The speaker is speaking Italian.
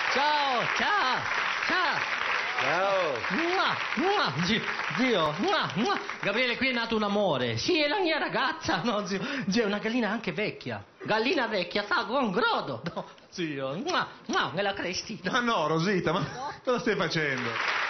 Ciao, ciao, ciao. Ciao. Zio, Gabriele, qui è nato un amore. Sì, è la mia ragazza. No, zio, è una gallina anche vecchia. Gallina vecchia, fa buon grodo. No, zio, me la cresti. Ma no, Rosita, ma cosa stai facendo?